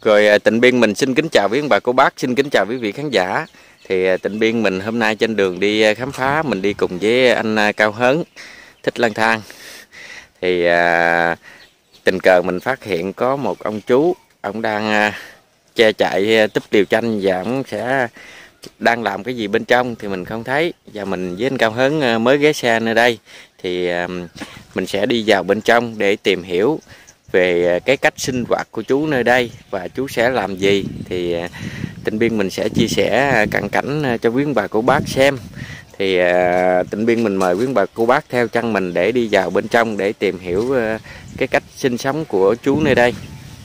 Rồi Tịnh Biên mình xin kính chào quý ông bà cô bác, xin kính chào quý vị khán giả. Thì Tịnh Biên mình hôm nay trên đường đi khám phá, mình đi cùng với anh Cao Hớn, thích lang thang. Thì tình cờ mình phát hiện có một ông chú, ông đang che chạy túp liều chanh và ông sẽ đang làm cái gì bên trong thì mình không thấy. Và mình với anh Cao Hớn mới ghé xe nơi đây thì mình sẽ đi vào bên trong để tìm hiểu về cái cách sinh hoạt của chú nơi đây và chú sẽ làm gì. Thì Tịnh Biên mình sẽ chia sẻ cận cảnh cho quý bà cô bác xem. Thì Tịnh Biên mình mời quý bà cô bác theo chân mình để đi vào bên trong để tìm hiểu cái cách sinh sống của chú nơi đây.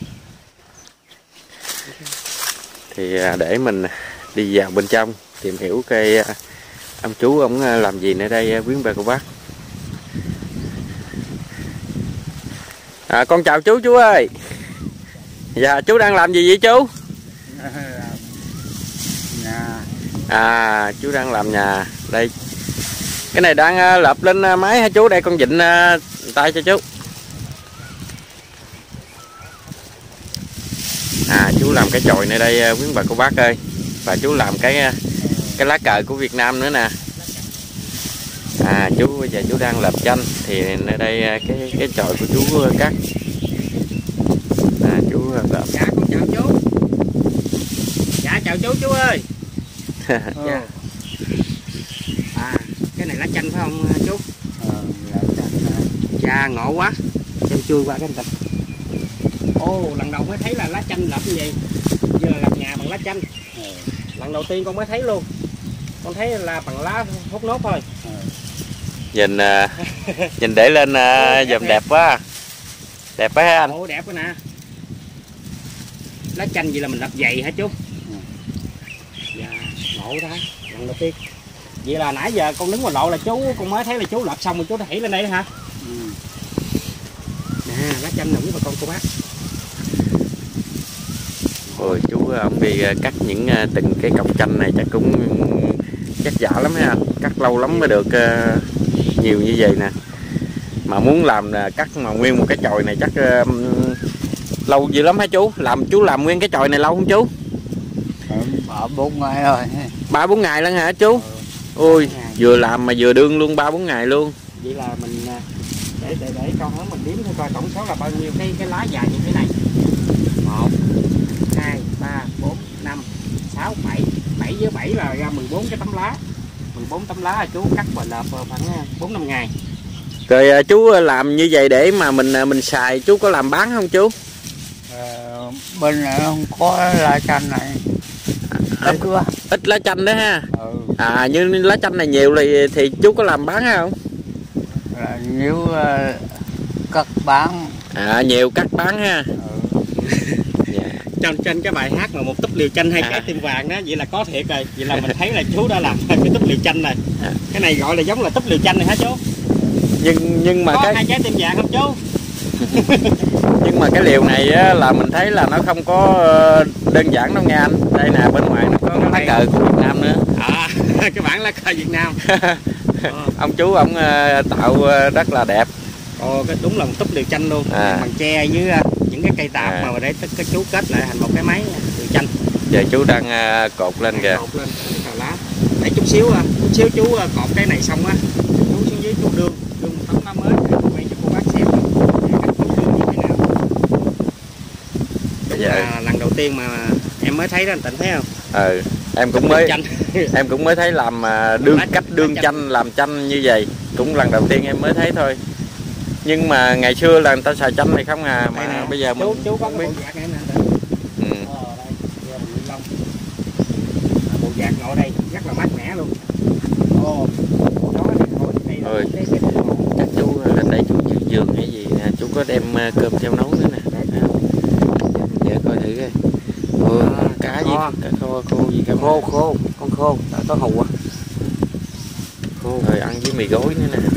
Thì để mình đi vào bên trong tìm hiểu cái ông chú ông làm gì nơi đây quý bà cô bác. Con chào chú ơi. Dạ chú đang làm gì vậy chú? Nhà. Chú đang làm nhà. Đây. Cái này đang lợp lên máy hả chú? Đây con vịn tay cho chú. Chú làm cái chòi nơi đây quý bà cô bác ơi. Và chú làm cái lá cờ của Việt Nam nữa nè. Chú bây giờ chú đang lợp chanh thì nơi đây cái chòi của chú cắt. Chú lợp. Dạ con chào chú. Dạ chào chú ơi. Dạ. Cái này lá chanh phải không chú? Dạ ngộ quá. Xem chui qua cái tịch. Lần đầu mới thấy là lá chanh lợp như vậy. Giờ là làm nhà bằng lá chanh. Lần đầu tiên con mới thấy luôn. Con thấy là bằng lá hút nốt thôi. Nhìn để lên dùm đẹp quá. Đẹp quá anh. Đẹp quá nè. Lá chanh vậy là mình lợp dày hả chú? Dạ ngộ đó. Lần đầu tiên. Vậy là nãy giờ con đứng ngoài lộ là chú, con mới thấy là chú lợp xong rồi chú đã thảy lên đây đó hả? Nè lá chanh nè quý bà con cô bác. Ôi chú ông đi cắt những từng cái cọng chanh này chắc cũng chắc giả lắm ha anh. Cắt lâu lắm mới được nhiều như vậy nè. Mà muốn làm cắt mà nguyên một cái chòi này chắc lâu dữ lắm hả chú? Chú làm nguyên cái chòi này lâu không chú? 3-4 ngày rồi. 3-4 ngày lắm hả chú? Ôi vừa làm mà vừa đương luôn 3-4 ngày luôn. Vậy là mình để Cao Hớn mình đếm thôi coi tổng số là bao nhiêu cái lá dài như thế này. 1 2 3 4 5 6 7 7 với 7 là ra 14 cái tấm lá. 14 tấm lá là chú cắt và lợp khoảng 4-5 ngày. Rồi chú làm như vậy để mà mình xài, chú có làm bán không chú? Bên này không có lá chanh này. Ít lá chanh đó ha. Như lá chanh này nhiều thì chú có làm bán không? Nhiều cắt bán. Nhiều cắt bán ha. Trên cái bài hát mà một túp liều chanh 2 trái tim vàng đó, vậy là có thiệt rồi. Vậy là mình thấy là chú đã làm cái túp liều chanh này. Cái này gọi là giống là túp liều chanh này hả chú? Nhưng mà có 2 trái tim vàng không chú? Nhưng mà cái liều này á, là mình thấy là nó không có đơn giản đâu nghe anh. Đây nè, bên ngoài nó có cái lá cờ của Việt Nam nữa. Cái bản lá cờ Việt Nam. Ông chú ông tạo rất là đẹp. Cái đúng là một túp liều chanh luôn. Bằng tre với những cái cây tạp mà để cái chú kết lại thành một cái máy liều chanh. Giờ chú đang cột lên kìa. Cột lên cái tàu lá. Để chút xíu chú cột cái này xong á, chú xuống dưới chú đương một tấm lá mới để quay cho cô bác xem như thế nào. Lần đầu tiên mà em mới thấy đó, anh Tịnh thấy không? Em cũng mới thấy làm cách đương chanh, làm chanh như vậy cũng lần đầu tiên em mới thấy thôi. Nhưng mà ngày xưa là người ta xài chanh này không mà bây giờ mình chú có không biết. bộ vạc này nè. Bộ vạc ngồi đây rất là mát mẻ luôn. Chắc chú lên đây chú giữ giường hay gì nè, chú có đem cơm theo nấu nữa nè. Để coi thử coi. Cá gì, cá khô gì cả. Con khô, có hù á. Rồi ăn với mì gói nữa nè.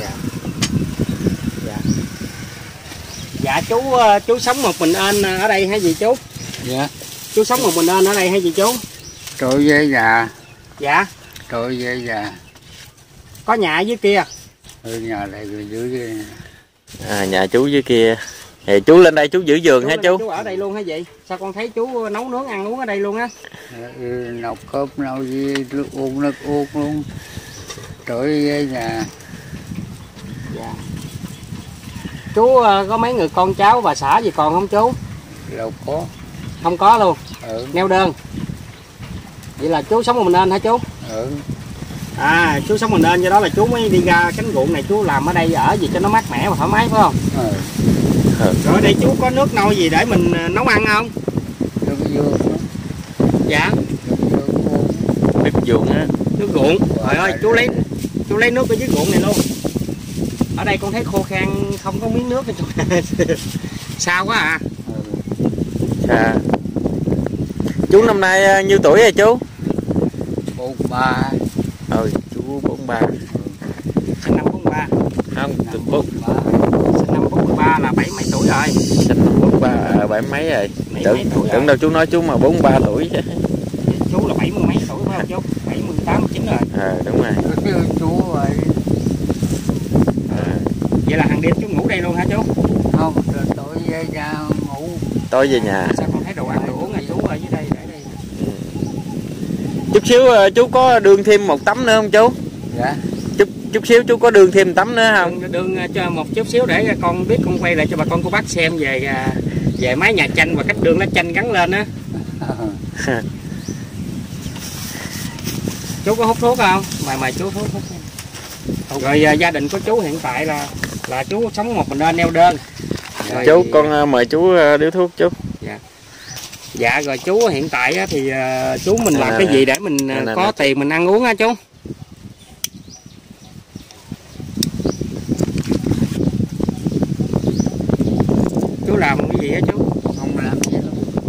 Dạ chú sống một mình anh ở đây hay gì chú? Dạ. Chú sống một mình anh ở đây hay gì chú? Trội với già. Dạ. Trội với già. Có nhà ở dưới kia. Nhà này dưới kia. Nhà chú dưới kia. Thì chú lên đây chú giữ giường hả chú? Chú ở đây luôn hả vậy? Sao con thấy chú nấu nướng ăn uống ở đây luôn á? Nấu cơm nấu gì uống nước uống luôn. Trời về nhà. Dạ. Chú có mấy người con cháu bà xã gì còn không chú? Đâu có. Không có luôn. Neo đơn. Vậy là chú sống một mình nên hả chú? À, chú sống một mình nên, do đó là chú mới đi ra cánh ruộng này chú làm ở đây ở gì cho nó mát mẻ và thoải mái phải không? Rồi đây chú có nước nôi gì để mình nấu ăn không? Dạ. Nước ruộng á. Nước ruộng. Trời ơi, chú lấy nước ở dưới ruộng này luôn. Ở đây con thấy khô khan không có miếng nước cho sao quá à. Dạ. Chú năm nay nhiêu tuổi rồi chú? 43. Chú 43. Sinh năm 43. Không, sinh năm 43 là 70 mấy tuổi rồi. Sinh năm 43 70 mấy rồi. Tưởng đâu chú nói chú mà 43 tuổi chứ. Chú là 70 mấy tuổi phải không chú? 78 19 rồi. Đúng rồi. Chú rồi. Vậy là hàng đêm chú ngủ đây luôn hả chú? Không, tối về nhà ngủ. Tối về nhà. Sao con thấy đồ ăn đồ uống là chú ở dưới đây để đây. Chút xíu chú có đường thêm một tấm nữa không chú? Dạ. Chút xíu chú có đường thêm tấm nữa không? Đường cho một chút xíu để con biết, con quay lại cho bà con cô bác xem về mái nhà tranh và cách đường lá chanh gắn lên á. Chú có hút thuốc không? Mời chú hút thuốc. Rồi gia đình của chú hiện tại là chú sống một mình neo đơn. Rồi, chú con mời chú điếu thuốc chú. Dạ rồi chú hiện tại thì chú mình làm cái gì để mình có tiền mình ăn uống hả chú? Chú làm cái gì hả chú? Không làm gì đâu.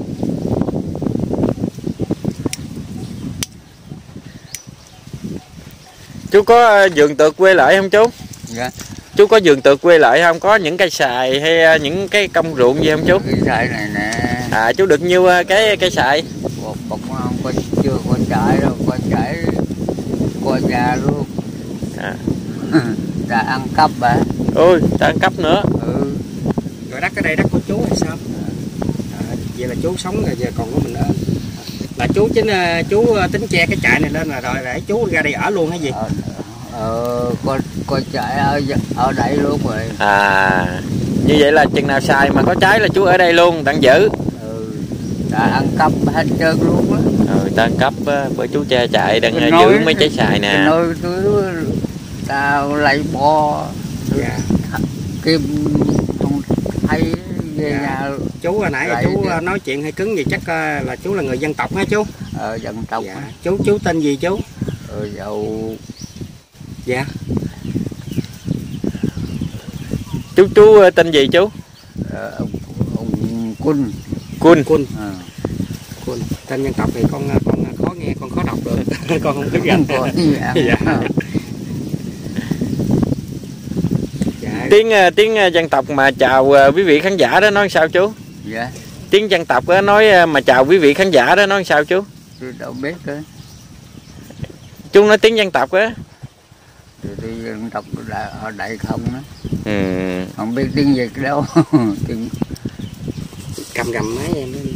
Chú có vườn tược quê lại không chú? Dạ. Chú có vườn tược quê lại không? Có những cây xài hay những cái công ruộng gì không chú? Cái xài này nè. Chú được nhiêu cái xài? Bọc không chưa có trại đâu, có trại qua nhà luôn. Đã ăn cắp bà. Ôi, ta ăn cắp nữa. Rồi đất ở đây đất của chú hay sao? Vậy là chú sống rồi giờ còn có mình ở. Là chú chú tính che cái trại này lên là rồi để chú ra đây ở luôn hay gì? Có trại ở đây luôn rồi. Như vậy là chừng nào xài mà có trái là chú ở đây luôn, đang giữ. Đã ăn cắp hết trơn luôn á. Ta ăn cắp bởi chú che trại đang giữ mấy trái xài nè. Nồi tao lấy bò. Dạ. Kim hay về nhà. Chú hồi nãy chú nói chuyện hay cứng gì chắc là chú là người dân tộc hả chú? Dân tộc. Dạ. Chú tên gì chú? Dầu. Dạ. Chú tên gì chú? Ông Quân. Quân. Quân. Tên dân tộc thì con khó nghe, con khó đọc được. Con không biết gạch. Dạ. Tiếng dân tộc mà chào quý vị khán giả đó nói sao chú? Dạ. Tiếng dân tộc đó nói mà chào quý vị khán giả đó nói sao chú? Tôi đâu biết nữa. Chú nói tiếng dân tộc á. Tôi dân tộc ở đây không đó. Không biết tiếng Việt đâu. Cầm mấy em đó.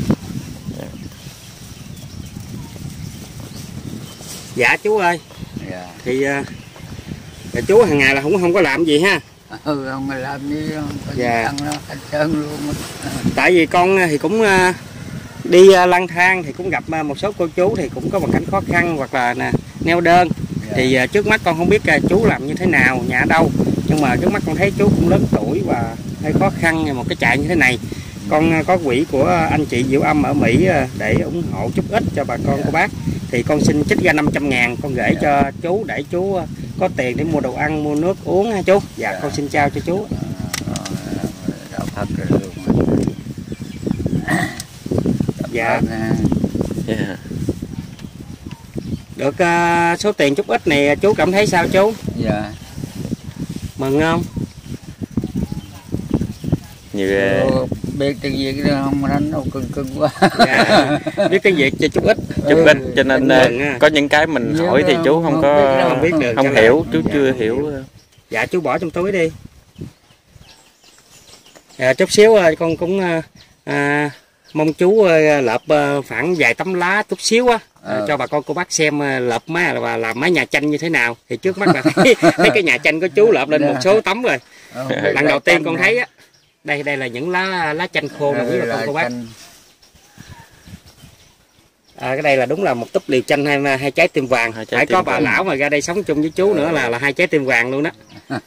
Dạ chú ơi. Dạ. Thì chú hàng ngày là không có làm gì ha? Không làm gì đâu. Dạ. Ăn nó hết trơn luôn. Tại vì con thì cũng đi lang thang thì cũng gặp một số cô chú thì cũng có hoàn cảnh khó khăn hoặc là neo đơn. Dạ. Thì trước mắt con không biết chú làm như thế nào, nhà ở đâu. Nhưng mà trước mắt con thấy chú cũng lớn tuổi và hơi khó khăn một cái trại như thế này. Con có quỹ của anh chị Diệu Âm ở Mỹ để ủng hộ chút ít cho bà con cô bác. Thì con xin trích ra 500.000 con gửi cho chú để chú có tiền để mua đồ ăn, mua nước uống ha chú. Dạ con xin trao cho chú. Dạ. Được số tiền chút ít này chú cảm thấy sao chú? Dạ. Mừng không? Biết tiếng Việt không đánh đâu cưng quá. Dạ. Biết tiếng Việt cho chút ít. Cho nên có những cái mình hỏi thì chú không biết được, không hiểu, chú chưa hiểu. Dạ chú bỏ trong túi đi. Chút xíu con cũng mong chú lợp khoảng vài tấm lá chút xíu á, cho bà con cô bác xem lợp và làm mái nhà tranh như thế nào. Thì trước mắt là thấy cái nhà tranh của chú lợp lên một số tấm rồi. Lần đầu tiên con thấy á, đây là những lá chanh khô nè quý bà con cô bác. Cái đây là đúng là một túp liều chanh hai trái tim vàng. Phải có bà lão mà ra đây sống chung với chú nữa là hai trái tim vàng luôn đó.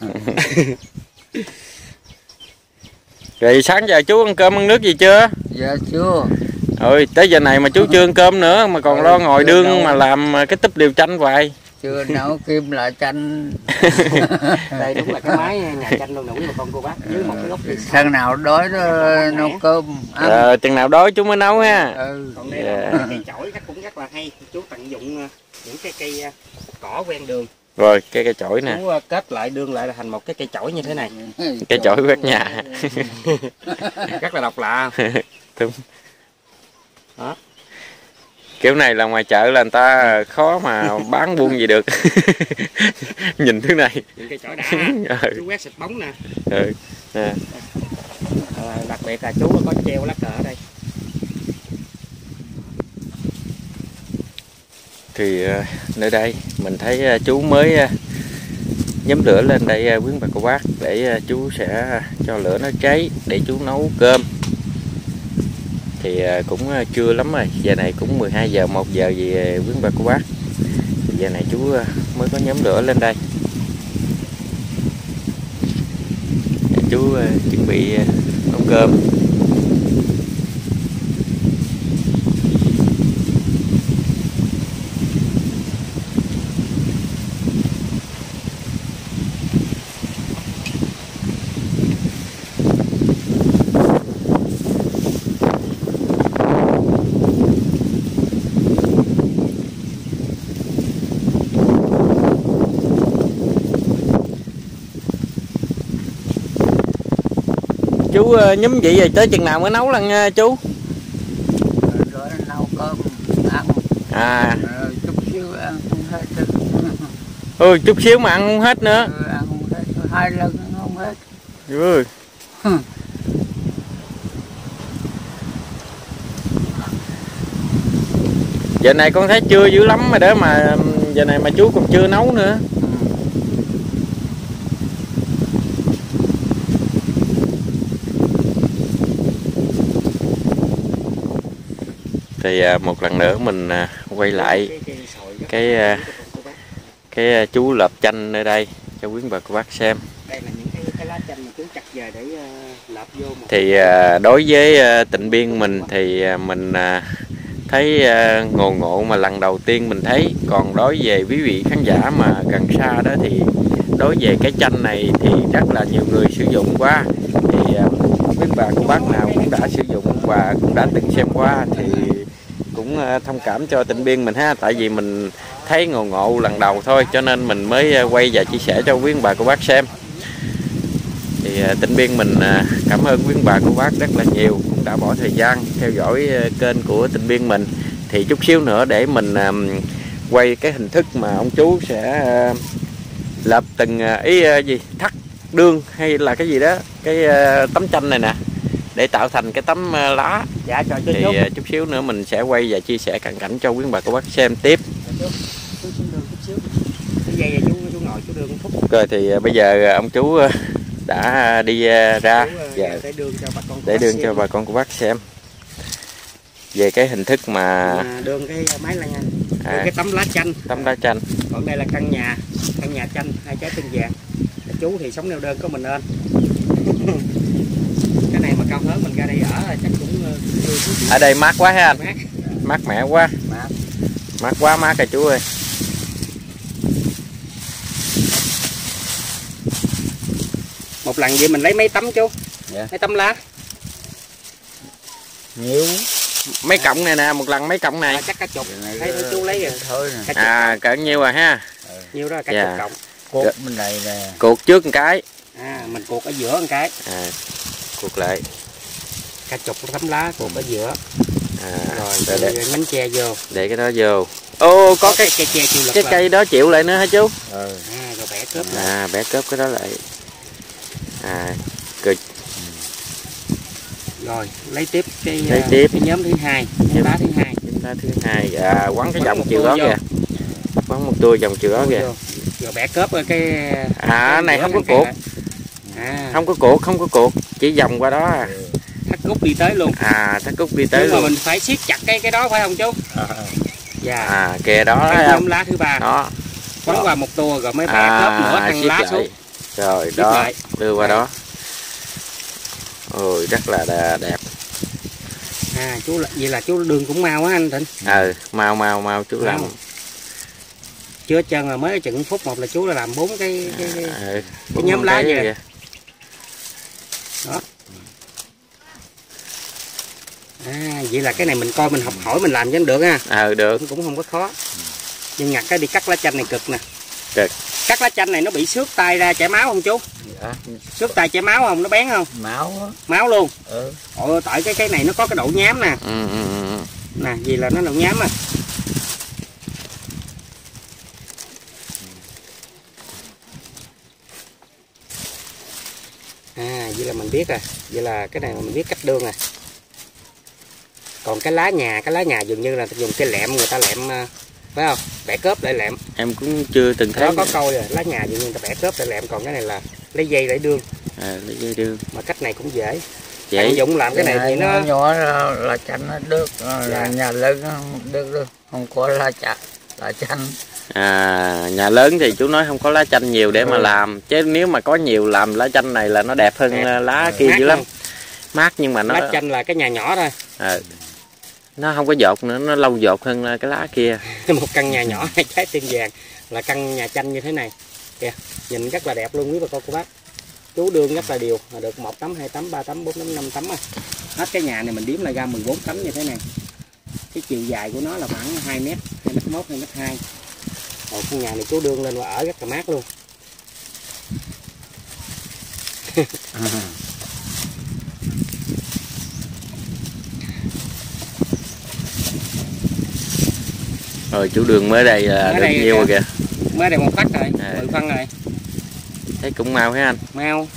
Rồi sáng giờ chú ăn cơm ăn nước gì chưa? Dạ chưa. Rồi tới giờ này mà chú chưa ăn cơm nữa mà còn lo ngồi đương mà làm cái túp liều chanh hoài. Chưa nấu kim lại chanh. Đây đúng là cái mái nhà chanh luôn nè quý bà con cô bác, dưới một cái gốc cây. Thằng nào đói nó nấu cơm ăn. Chừng nào đói chú mới nấu ha. Còn đây là cây chổi cũng rất là hay. Chú tận dụng những cái cây cỏ ven đường. Rồi cây chổi nè. Chú kết lại đương lại là thành một cái cây chổi như thế này. Cây chổi quét nhà. Rất là độc lạ. Đúng. Đó. Kiểu này là ngoài chợ là người ta khó mà bán buôn gì được. Nhìn thứ này. Những cây chổi đã. Chú quét xịt bóng nè. Nè. Đặc biệt là chú có treo lá cờ ở đây. Thì nơi đây mình thấy chú mới nhóm lửa lên đây quý bà cô bác, để chú sẽ cho lửa nó cháy để chú nấu cơm. Thì cũng trưa lắm rồi, giờ này cũng 12 giờ 1 giờ gì quý bà cô bác. Giờ này chú mới có nhóm lửa lên đây. Chú chuẩn bị nấu cơm. Chú nhúm vậy rồi tới chừng nào mới nấu lần chú? Rồi nấu cơm ăn. Chút xíu ăn không hết. Chút xíu mà ăn không hết nữa. Ăn không hết, 2 lần ăn không hết. Ừ. Giờ này con thấy chưa dữ lắm rồi đó, mà giờ này mà chú còn chưa nấu nữa. Thì một lần nữa mình quay lại cái chú lợp chanh nơi đây cho quý bà cô bác xem. Đây là những cái lá chanh mà chú chặt về để lợp vô. Thì đối với Tịnh Biên mình thì mình thấy ngộ mà lần đầu tiên mình thấy. Còn đối về quý vị khán giả mà gần xa đó thì đối về cái chanh này thì rất là nhiều người sử dụng qua. Thì quý bà cô bác nào cũng đã sử dụng và cũng đã từng xem qua thì cũng thông cảm cho Tịnh Biên mình ha. Tại vì mình thấy ngộ lần đầu thôi cho nên mình mới quay và chia sẻ cho quý bà cô bác xem. Thì Tịnh Biên mình cảm ơn quý bà cô bác rất là nhiều, cũng đã bỏ thời gian theo dõi kênh của Tịnh Biên mình. Thì chút xíu nữa để mình quay cái hình thức mà ông chú sẽ lập từng thắt đương hay là cái gì đó, cái tấm chanh này nè, để tạo thành cái tấm lá. Dạ, thì chút xíu nữa mình sẽ quay và chia sẻ cận cảnh cho quý bà cô bác xem tiếp. Rồi thì bây giờ ông chú đã đi ra và để đương cho bà con cô bác xem về cái hình thức mà đương cái máy là cái tấm lá chanh. Còn đây là căn nhà chanh 2 trái tim vàng. Chú thì sống neo đơn có mình ơn. Cái này mà cao hơn mình ra đây ở chắc cũng ở đây mát quá ha anh. Mát mẻ quá. Mát quá mát rồi chú ơi. Một lần vậy mình lấy mấy tấm chú? Dạ. Mấy tấm lá? Nhiều. Mấy cọng này nè, một lần mấy cọng này? Chắc cả chục. Thấy chú lấy rồi. Thôi nè. Cỡ nhiêu rồi ha? Nhiêu đó cả chục cọng. Cột bên này nè. Cột trước một cái. Mình cột ở giữa một cái. Cột lại. Cả chục tấm lá cột ở giữa. Rồi để nhánh tre vô. Để cái đó vô. Ô, có cái cây tre chịu lực. Cái cây đó chịu lại nữa hả chú? Rồi bẻ cớp. Bẻ cớp cái đó lại. Cực. Rồi lấy tiếp cái cái nhóm thứ hai, nhóm lá thứ hai. Nhóm lá thứ hai, quấn cái vòng một chiều tua đó vô. kìa, quấn một tua vòng chiều đó kìa. Rồi bẻ cớp ở cái Này không có cây cột, lại. không có cột, chỉ vòng qua đó. Thắt cúc đi tới luôn. Thắt cúc đi tới nhưng luôn. mà mình phải siết chặt cái đó phải không chú? Dạ. Kìa đó cái thấy nhóm không? lá thứ ba Đó. quấn qua một tua rồi mới bẻ cớp nữa thằng lá xuống. Rồi Siết đó, lại. đưa qua đó. Ôi rất là đẹp. Chú vậy là chú đường cũng mau á anh Thịnh. Mau chú làm. Chưa chân là mới chừng phút một là chú đã làm 4 cái nhóm lá vậy. Đó. Vậy là cái này mình coi mình học hỏi mình làm cho được ha. Được. Cũng không có khó. Nhưng ngặt cái đi cắt lá chanh này cực nè. Cực. Cắt lá chanh này nó bị xước tay ra chảy máu không chú? Dạ. Xước tay chảy máu không? Nó bén không? Máu luôn. Ôi tại cái này nó có cái độ nhám nè. Nè, vì là nó độ nhám à. Vậy là mình biết rồi. Vậy là cái này mình biết cách đương rồi. Còn cái lá nhà dường như là dùng cái lẹm, người ta lẹm phải không? Bẻ cớp để lẹm. Em cũng chưa từng thấy. Đó có câu rồi, lá nhà dường như người ta bẻ cớp để lẹm, còn cái này là lấy dây để đương. Lấy dây đương. Mà cách này cũng dễ. Vậy Dụng làm cái này thì nó nhỏ là chanh nó được, nhà lớn được, không có lá chanh. Nhà lớn thì chú nói không có lá chanh nhiều để mà làm, chứ nếu mà có nhiều làm lá chanh này là nó đẹp hơn lá kia dữ lắm. Mát nhưng mà nó lá chanh là cái nhà nhỏ thôi. Nó không có dột nữa, nó lâu dột hơn cái lá kia. Một căn nhà nhỏ trái tim vàng là căn nhà chanh như thế này kìa, nhìn rất là đẹp luôn quý bà con cô bác. Chú đương rất là đều, được 1 tấm, 2 tấm, 3 tấm, 4 tấm, 5 tấm. Hết cái nhà này mình đếm là ra 14 tấm như thế này. Cái chiều dài của nó là khoảng 2 mét, 2m1, 2m2. Còn căn nhà này chú đương lên và ở rất là mát luôn. Rồi chú đường mới đây được đây nhiêu rồi kìa. Mới đây 1 tấc rồi, 10 phân rồi. Thấy cũng mau hả anh? Mau.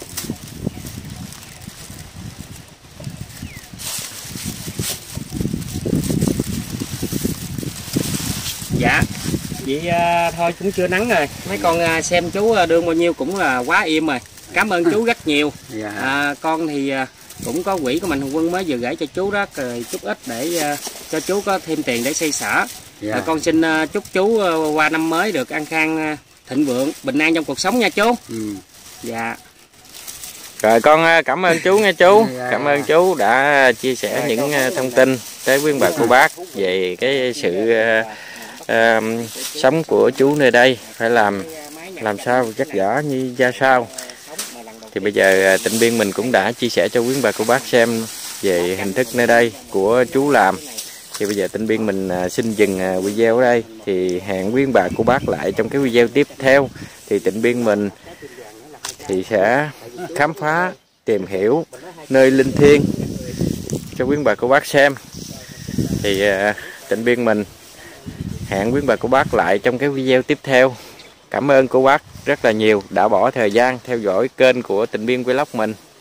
Dạ. Vậy thôi cũng chưa nắng rồi. Mấy con xem chú đương bao nhiêu cũng là quá im rồi. Cảm ơn chú rất nhiều. Con thì cũng có quỹ của Mạnh Thường Quân mới vừa gửi cho chú đó, chút ít để cho chú có thêm tiền để xây sở. Con xin chúc chú qua năm mới được an khang thịnh vượng, bình an trong cuộc sống nha chú. Dạ. Rồi con cảm ơn chú nha chú. Cảm ơn chú đã chia sẻ những thông tin tới quý bà cô bác về cái sự sống của chú nơi đây, phải làm sao chắc gỡ như ra sao. Thì bây giờ Tịnh Biên mình cũng đã chia sẻ cho quý bà cô bác xem về hình thức nơi đây của chú làm. Thì bây giờ Tịnh Biên mình xin dừng video ở đây. Thì hẹn quý bà cô bác lại trong cái video tiếp theo. Thì Tịnh Biên mình thì sẽ khám phá, tìm hiểu nơi linh thiêng cho quý bà cô bác xem. Thì Tịnh Biên mình hẹn quý bà cô bác lại trong cái video tiếp theo. Cảm ơn cô bác rất là nhiều đã bỏ thời gian theo dõi kênh của Tịnh Biên Vlog mình.